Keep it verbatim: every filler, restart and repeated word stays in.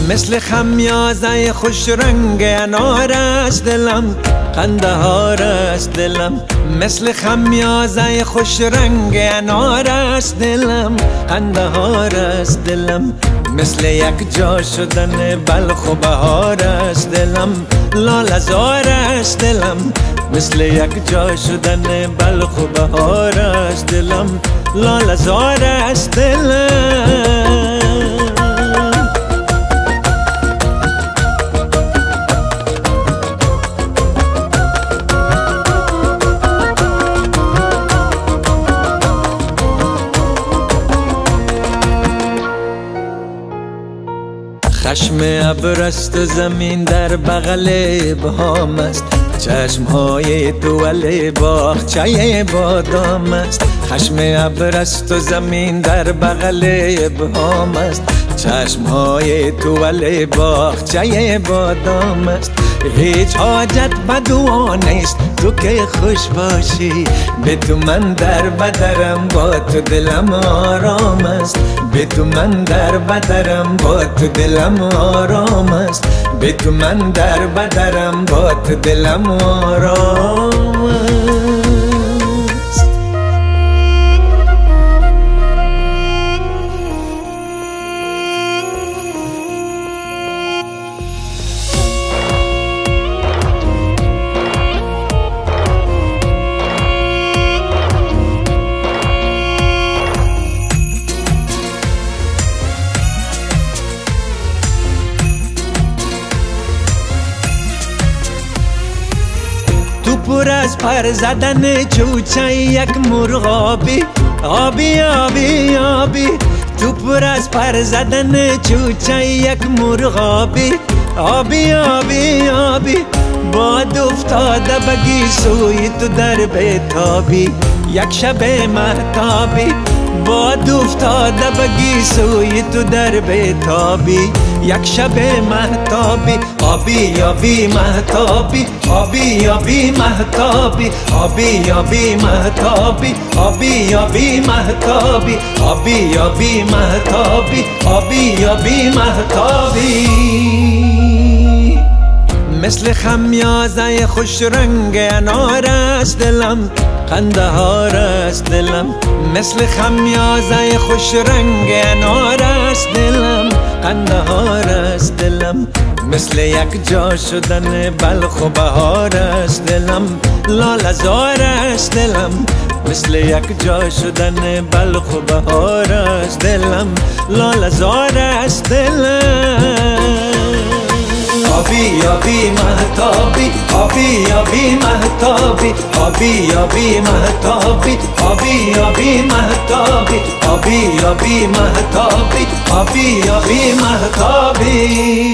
مثل خمیازه خوش رنگ انار است دلم، قندهار است دلم. مثل خمیازه خوش رنگ انار است دلم، قندهار است دلم. مثل یک جا شدن بلخ و بهار است دلم، لاله زار است دلم. مثل یک جا شدن بلخ و بهار است دلم، لاله زار است دلم. خشم ابر است و زمین در بغل ابهام است، چشمهای دول باغچه بادام است. خشم ابر است و زمین در بغل ابهام است، چشمهای دول باغچه بادام است. هیچ حاجت به دعا نیست تو که خوش باشی، به تو من در بدرم با تو دلم آرام است. به تو من در بدرم با تو دلم آرام است. به تو من در بدرم با تو دلم آرام است. پر از پر زدن چوچه یک مرغابی، آبی آبی آبی. تو پر از پر زدن چوچه یک مرغابی، آبی آبی آبی. باد افتاده بگی سوی تو در بیتابی، یک شب مهتابی. باد افتاده بگی سوی تو در بیتابی، یک شب مهتابی. آبی آبی مهتابی، آبی آبی مهتابی، آبی آبی مهتابی، آبی آبی مهتابی، آبی آبی مهتابی، آبی آبی مهتابی. مثل خمیازه خوش رنگ انار است دلم، قندهار است دلم. مثل خمیازه خوش رنگ انار است دلم، قندهار است دلم. مثل یک جا شدن بلخ و بهار است دلم، لاله زار است دلم. مثل یک جا شدن بلخ و بهار است دلم، لاله زار است دلم. آبی آبی مهتابی، آبی آبی مهتابی، آبی آبی مهتابی، آبی آبی مهتابی، آبی آبی مهتابی، آبی آبی مهتابی.